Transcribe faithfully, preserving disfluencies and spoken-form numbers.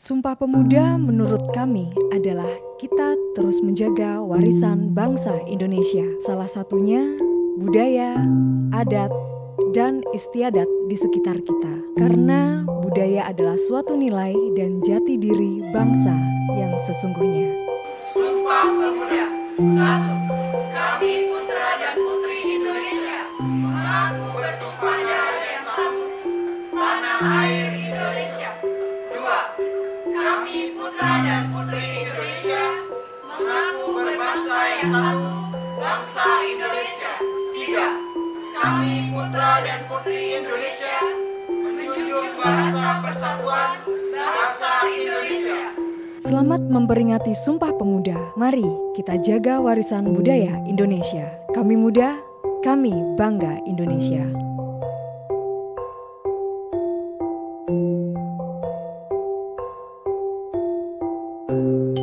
Sumpah Pemuda menurut kami adalah kita terus menjaga warisan bangsa Indonesia. Salah satunya budaya, adat, dan istiadat di sekitar kita. Karena budaya adalah suatu nilai dan jati diri bangsa yang sesungguhnya. Sumpah Pemuda. Satu. Kami putra dan putri Indonesia mengaku bertumpah darah yang satu, tanah air Indonesia. Dua. Kami putra dan putri Indonesia mengaku berbangsa yang satu, bangsa Indonesia. Tiga. Kami putra dan putri Indonesia menjunjung bahasa persatuan bangsa Indonesia. Selamat memperingati Sumpah Pemuda. Mari kita jaga warisan budaya Indonesia. Kami muda, kami bangga Indonesia. Thank you.